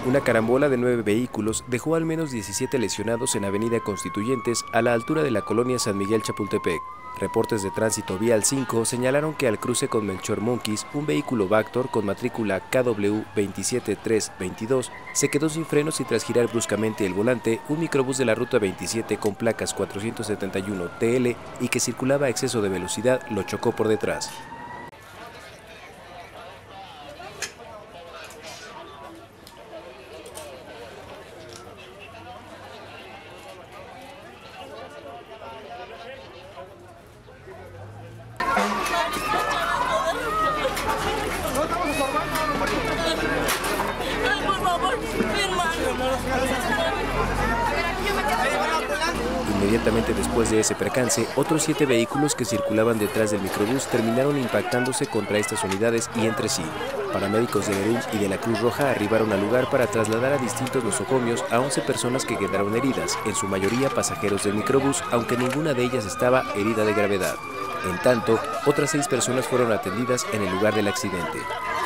Una carambola de 9 vehículos dejó al menos 17 lesionados en Avenida Constituyentes a la altura de la colonia San Miguel Chapultepec. Reportes de Tránsito Vial 5 señalaron que al cruce con Melchor Monquis, un vehículo Vactor con matrícula KW 27322 se quedó sin frenos y tras girar bruscamente el volante, un microbús de la ruta 27 con placas 471 TL y que circulaba a exceso de velocidad lo chocó por detrás. Ay, por favor, mi hermano. Inmediatamente después de ese percance, otros 7 vehículos que circulaban detrás del microbús terminaron impactándose contra estas unidades y entre sí. Paramédicos de Lerum y de la Cruz Roja arribaron al lugar para trasladar a distintos nosocomios a 11 personas que quedaron heridas, en su mayoría pasajeros del microbús, aunque ninguna de ellas estaba herida de gravedad. En tanto, otras 6 personas fueron atendidas en el lugar del accidente.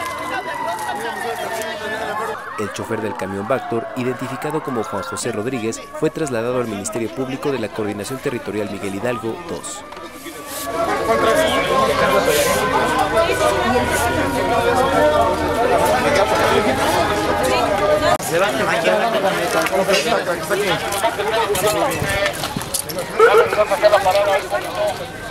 El chofer del camión Vactor, identificado como Juan José Rodríguez, fue trasladado al Ministerio Público de la Coordinación Territorial Miguel Hidalgo 2. Se va a